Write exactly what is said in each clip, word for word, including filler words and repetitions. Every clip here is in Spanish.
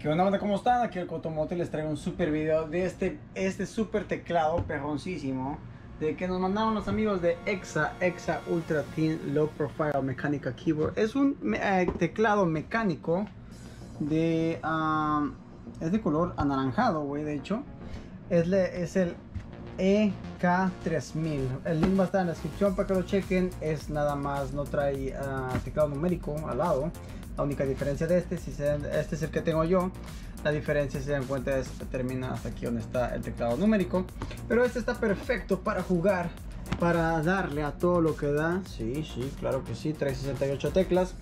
¿Qué onda, banda? ¿Cómo están? Aquí el Cotomote les traigo un super video de este, este super teclado perroncísimo de que nos mandaron los amigos de Exa, Exa Ultra Thin Low Profile Mechanical Keyboard. Es un eh, teclado mecánico de um, es de color anaranjado, güey. De hecho es, le, es el E K tres mil. El link va a estar en la descripción para que lo chequen. Es nada más, no trae uh, teclado numérico al lado. La única diferencia de este, si se, este es el que tengo yo, la diferencia, si se dan cuenta, es que termina hasta aquí donde está el teclado numérico. Pero este está perfecto para jugar, para darle a todo lo que da. Sí, sí, claro que sí, trae sesenta y ocho teclas.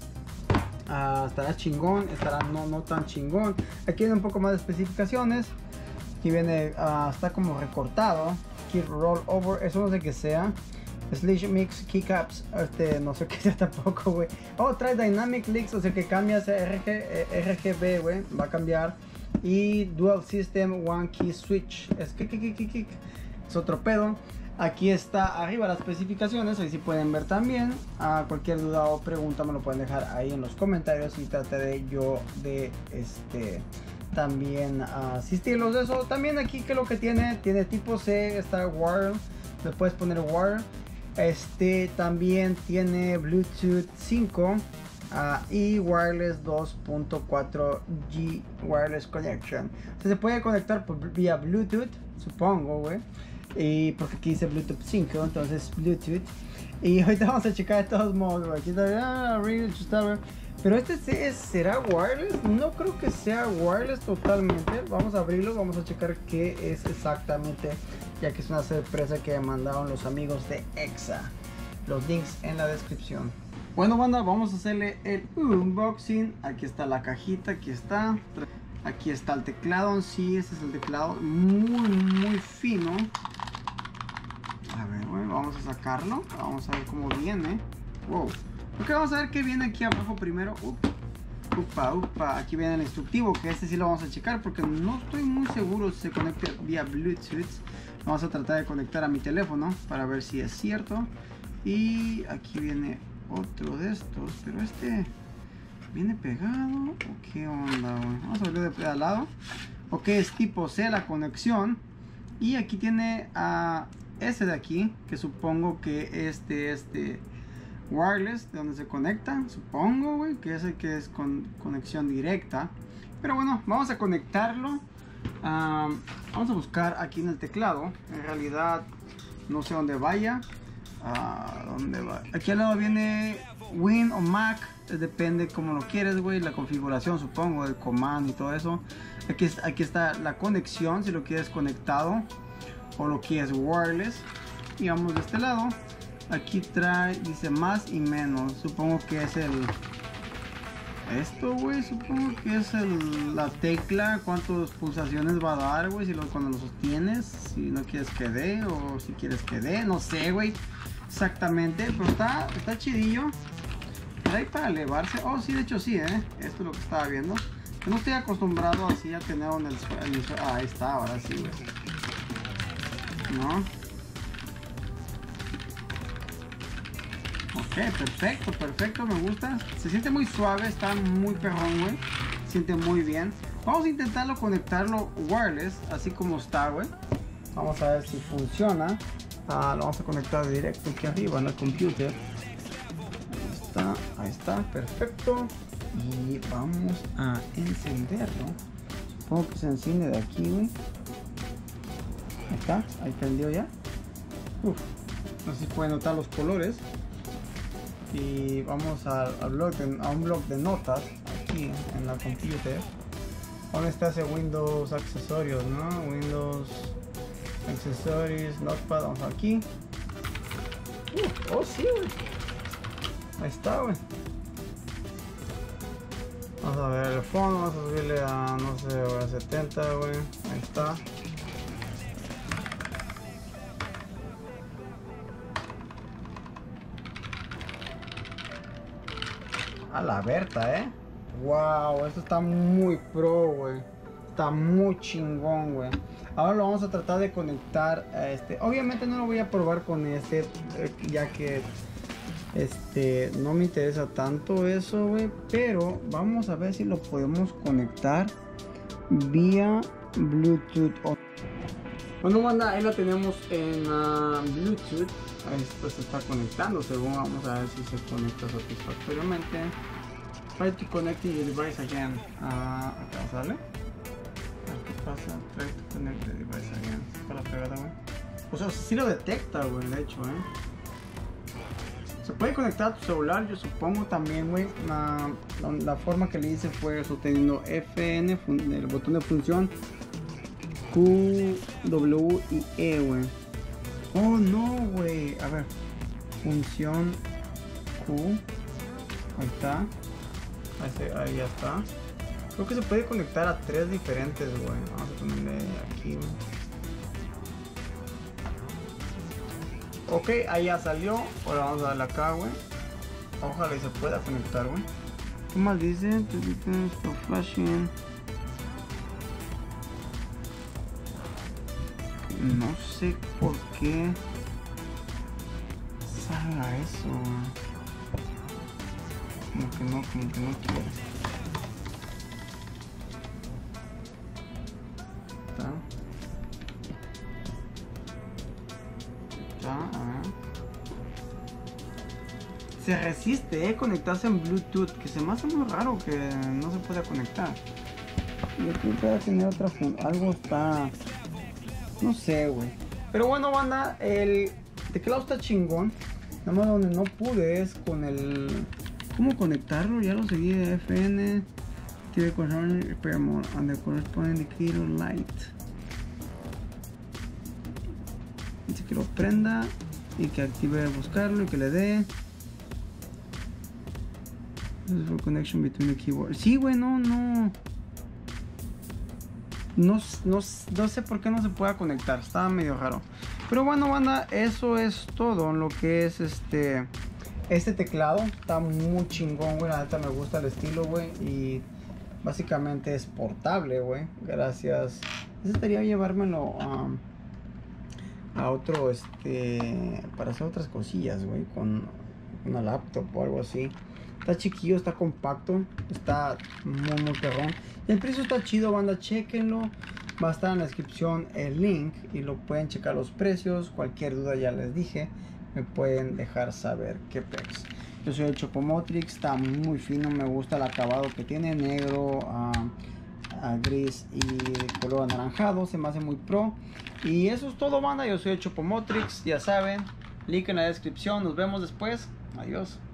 Uh, estará chingón, estará no, no tan chingón. Aquí viene un poco más de especificaciones. Aquí viene, uh, está como recortado. Key roll over, eso no sé qué sea. Slash mix keycaps, este no sé qué sea tampoco, güey. Oh, trae dynamic leaks, o sea que cambia ese R G B, güey, va a cambiar. Y dual system one key switch, es que, que, que, que, que es otro pedo. Aquí está arriba las especificaciones, ahí sí pueden ver también. A cualquier duda o pregunta me lo pueden dejar ahí en los comentarios y trataré yo de este también uh, asistirlos de eso. También aquí que lo que tiene, tiene tipo C, está wire, le puedes poner wire. Este también tiene Bluetooth cinco uh, y wireless dos punto cuatro G wireless connection. Entonces se puede conectar por, vía Bluetooth, supongo, güey. Y porque aquí dice Bluetooth cinco, entonces Bluetooth. Y ahorita vamos a checar de todos modos, güey. Aquí está, ah, real, pero este es, ¿será wireless? No creo que sea wireless totalmente. Vamos a abrirlo, vamos a checar qué es exactamente, ya que es una sorpresa que me mandaron los amigos de Exa. Los links en la descripción. Bueno, banda, vamos a hacerle el unboxing. Aquí está la cajita, aquí está. Aquí está el teclado. Sí, este es el teclado, muy, muy fino. A ver, bueno, vamos a sacarlo. Vamos a ver cómo viene. Wow. Ok, vamos a ver qué viene aquí abajo primero. Up, upa, upa. Aquí viene el instructivo, que este sí lo vamos a checar porque no estoy muy seguro si se conecta vía Bluetooth. Vamos a tratar de conectar a mi teléfono para ver si es cierto. Y aquí viene otro de estos, pero este viene pegado. ¿O qué onda, güey? Vamos a verlo de al lado. Ok, es tipo C la conexión. Y aquí tiene a este de aquí, que supongo que este, este wireless, de donde se conecta, supongo, güey, que es el que es con conexión directa. Pero bueno, vamos a conectarlo. Um, vamos a buscar aquí en el teclado. En realidad no sé dónde vaya. Uh, ¿Dónde va? Aquí al lado viene Win o Mac, depende como lo quieres, güey. La configuración, supongo, el command y todo eso. Aquí, aquí está la conexión, si lo quieres conectado o lo quieres wireless. Y vamos de este lado. Aquí trae, dice más y menos. Supongo que es el esto, güey. Supongo que es el, la tecla. Cuántas pulsaciones va a dar, güey. Si lo, cuando lo sostienes. Si no quieres que dé. O si quieres que dé. No sé, güey. Exactamente. Pero está, está chidillo. Trae para elevarse. Oh, sí, de hecho sí, eh. Esto es lo que estaba viendo. Yo no estoy acostumbrado así a tener en el suelo. Ah, ahí está, ahora sí, güey. ¿No? Ok, perfecto, perfecto, me gusta. Se siente muy suave, está muy perrón, güey. Se siente muy bien. Vamos a intentarlo conectarlo wireless, así como está, güey. Vamos a ver si funciona. Ah, lo vamos a conectar directo aquí arriba en el computer. Ahí está, ahí está, perfecto. Y vamos a encenderlo. Supongo que se enciende de aquí, güey. Ahí está, ahí prendió ya. Uf, no sé si pueden notar los colores. Y vamos a, a, blog de, a un blog de notas aquí en la computer. ¿Dónde está ese Windows accesorios, no? Windows accesorios, notepad, vamos aquí. Uh, oh sí, güey. Ahí está, güey. Vamos a ver el fondo, vamos a subirle a, no sé, a setenta, güey. Ahí está. A la Berta, eh. Wow, esto está muy pro, güey. Está muy chingón, güey. Ahora lo vamos a tratar de conectar a este. Obviamente no lo voy a probar con este, ya que este no me interesa tanto eso, güey. Pero vamos a ver si lo podemos conectar vía Bluetooth. Bueno, banda, ahí la tenemos en uh, Bluetooth. Esto se está conectando, según. Vamos a ver si se conecta satisfactoriamente. Try to connect your device again. Uh, acá sale. ¿Qué pasa? Try to connect the device again. Para pegada, güey. O sea, sí lo detecta, güey, de hecho, eh. Se puede conectar a tu celular, yo supongo también, güey. La, la, la forma que le hice fue sosteniendo F N, el botón de función, Q, W y E, güey. Oh, no, güey. A ver. Función Q. Ahí está. Ahí, ahí ya está. Creo que se puede conectar a tres diferentes, güey. Vamos a ponerle aquí, güey. Ok, ahí ya salió. Ahora vamos a darle acá, güey. Ojalá y se pueda conectar, güey. ¿Qué más dice? Flashing. No sé por qué salga eso, güey. Como que no, como que no quiere. Está. Está, a ver. Se resiste, eh, conectarse en Bluetooth, que se me hace muy raro que no se pueda conectar. Yo creo que va a tener otra función. Algo está. No sé, güey. Pero bueno, banda, el teclado está chingón. Nada más donde no pude es con el... ¿Cómo conectarlo? Ya lo seguí de F N. Active control repair mode and the corresponding indicator light. Dice que lo prenda y que active buscarlo y que le dé. This is for connection between the keyboard. Sí, güey, no, no. No, no, no sé por qué no se pueda conectar, estaba medio raro. Pero bueno, banda, eso es todo lo que es este este teclado. Está muy chingón, güey. La neta me gusta el estilo, güey. Y básicamente es portable, güey. Gracias. Necesitaría llevármelo um, a otro, este, para hacer otras cosillas, güey. Con una laptop o algo así. Está chiquillo, está compacto, está muy muy perrón. Y el precio está chido, banda, chequenlo. Va a estar en la descripción el link y lo pueden checar los precios. Cualquier duda, ya les dije, me pueden dejar saber qué pex. Yo soy el Chopomotrix, está muy fino, me gusta el acabado que tiene, negro, uh, uh, gris y color anaranjado, se me hace muy pro. Y eso es todo, banda, yo soy el Chopomotrix, ya saben, link en la descripción, nos vemos después, adiós.